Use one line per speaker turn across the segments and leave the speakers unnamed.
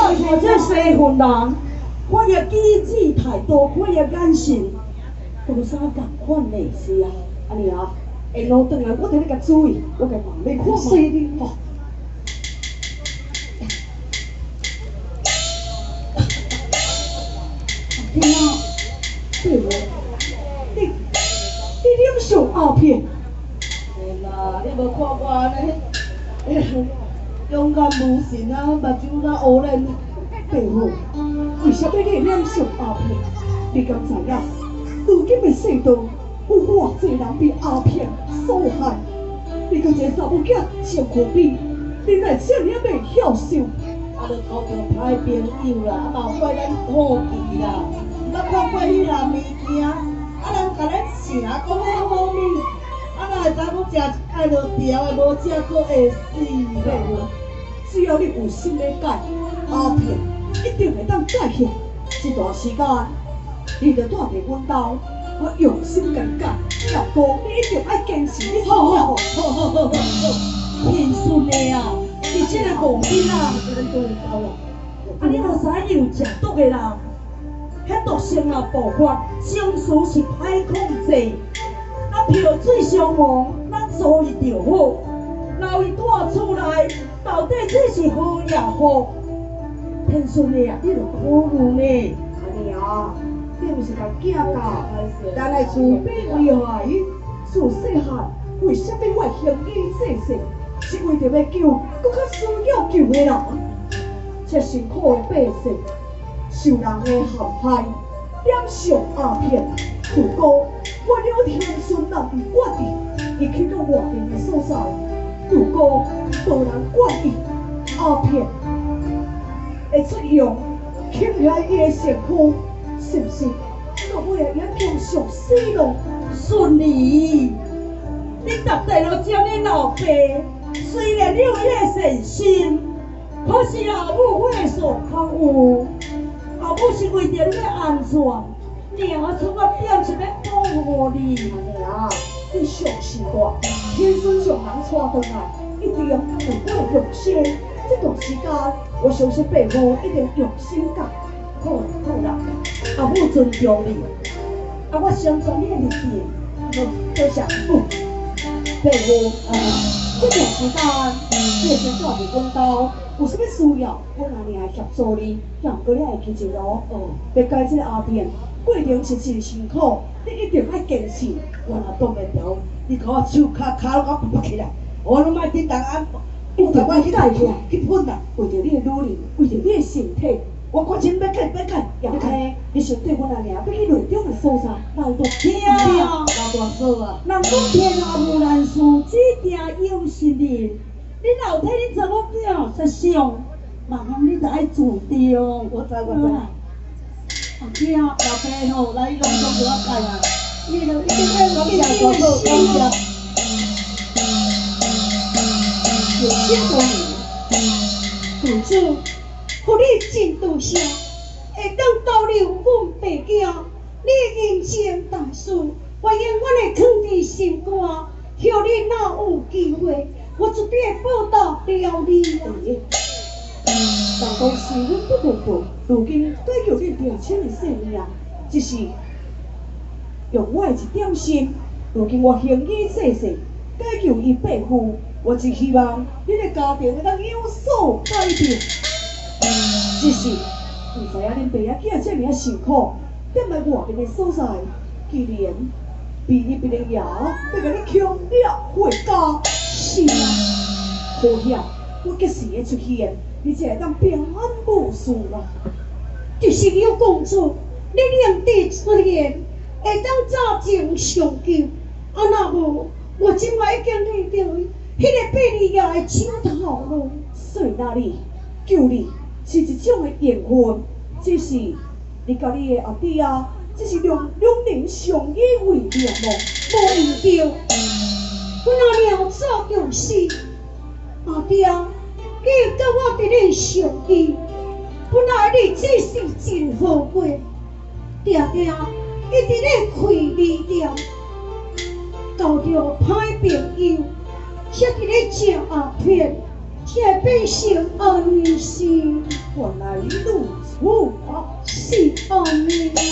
我这西份人，我也机智太多，我也眼神，有啥共款呢？是啊，安尼啊，下路转来，我得你甲注意，我甲望你看细哩吼。天啊，对无？你染上鸦片？
对啦，你无看我安尼，勇敢无神啊，目睭那乌脸。
爸母，为什么你会染上鸦片？你敢知影？如今的世道，有偌济人被鸦片所害。你个一个查某囝真可悲，你来这么袂孝顺。
啊，著交着歹朋友啦，嘛有怪咱好奇啦。捌看过迄样物件，啊人甲咱请讲迄好物，啊哪会知讲食爱着条的，无食佫会死啦。
只要你有心要改，鸦片一定会当改去。这段时间，你着住伫阮兜，我用心甲你改。老公，你一定爱坚持，你听
好，
好。
挺顺的啊，
你这个戆囡仔，
咱都会到啦。
啊你若使有食毒的人，迄毒性若爆发，情绪是歹控制。啊漂水上网，咱注意就好。老伊住厝内，到底这是好也好？天顺的啊，你着考虑呢。安尼啊，你毋是甲囝教，咱来自卑为害，自细汉为什么我会行医济世？是为着要救更较需要救的人。这辛苦的百姓受人的陷害，染上鸦片。如果我了天顺人伫我地，伊去到外面的所在，如果无人管伊，鸦片会出用，侵害伊的身躯，是不是？到尾会影响上死咯？顺利，你逐代都将你老爸，虽然你有迄个善心，可是后母我会所较有，后母是为着你的安全，娘出我点是要保护你，娘，你相信我，天孙上人带回来，一定为我用心。这段时间，我相信爸母一定用心教。好啦好啦，阿母尊重你，啊我相信你的日子，多谢父。爸母，这段时间你会先住伫阮兜，有啥物需要，我阿娘会协助你，让过你会去一路。要改这个鸦片，过程是真辛苦，你一定要坚持。我若挡袂牢，你甲我手骹拢甲拔起来，我拢莫叮当安。一定要去改起来，去喷啦！为着你的努力，为着你的身体，我决心要改。也嘿，你想对阮阿娘要去内中的所在，老大听，老大说啊，人讲天下无难事，只定有心人。你老体你查某囝实上，万你得爱注意哦。
我知。
阿囝，老爸吼，
来，拢给我改啊！
你著一定要感谢多多感谢。有些道理，主子，互你真多谢，会当交流阮爸囝，你人生大事，我永远会藏伫心肝，让你若有机会，我绝对会报答了你的。人讲是阮不得不，如今解救你年轻的性命，只是用我的一点心，如今我行医济世，解救伊爸父。我只希望你的家庭会当有所改变，只是唔知影恁爸仔囝这么辛苦，踮在外面的所在，既然毕业的爷要甲你强了回家，是啊，好险，我及时的出现，你才会当平安无事啦。就是有讲出，你两地出现，会当早情上救，啊若无，我今晚已经遇到。迄个被你压的手头路，所以那里救你是一种的缘分，只是你甲你的阿弟啊，只是两人相依为命咯，无用着。阮阿娘早就死，阿弟啊，你甲我伫你相依，本来你这是真好过，定定一直咧开味店，交着歹朋友。却伫咧食鸦片，却变成安尼是。原来你阿弥啊。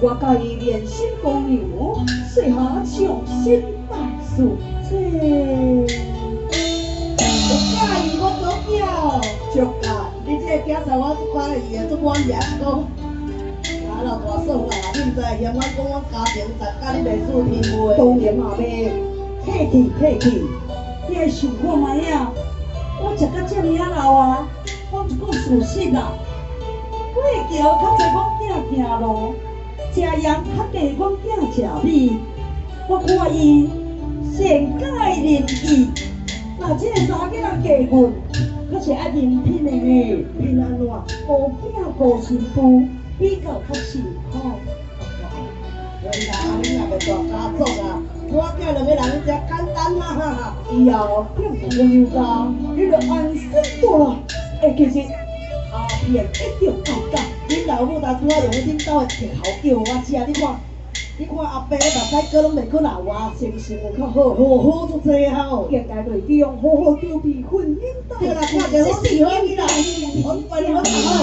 我甲伊连心公牛，细下重新办事。这
有介意我做囝哦？
足介，
你这个囝在我这款伊会做满意讲。啊，老大算啦，你毋知嫌我讲我家庭在甲你袂输天话。
当然嘛袂客气客气，你来想看卖啊！我食到这么啊老啊，我就讲事实啦。过桥较侪阮囝行路，食盐较低阮囝食米。我看伊善解人意，若这个查囡仔嫁阮，可是爱人品的呢，偏安怎？无囝无媳妇，比较较辛苦。
原来你若袂大家族啊，我囝两个人真简单啦。
以后变父母家，你就安心多啦。其实阿片一定搞到。
恁老母当初啊用恁兜的铁头叫我食，你看阿伯目屎哥拢袂去流啊，心情会较好，好足济啊吼。
应该袂用好好丢米粉，领导。
对啦，看着好喜欢你啦，我为你好喜欢。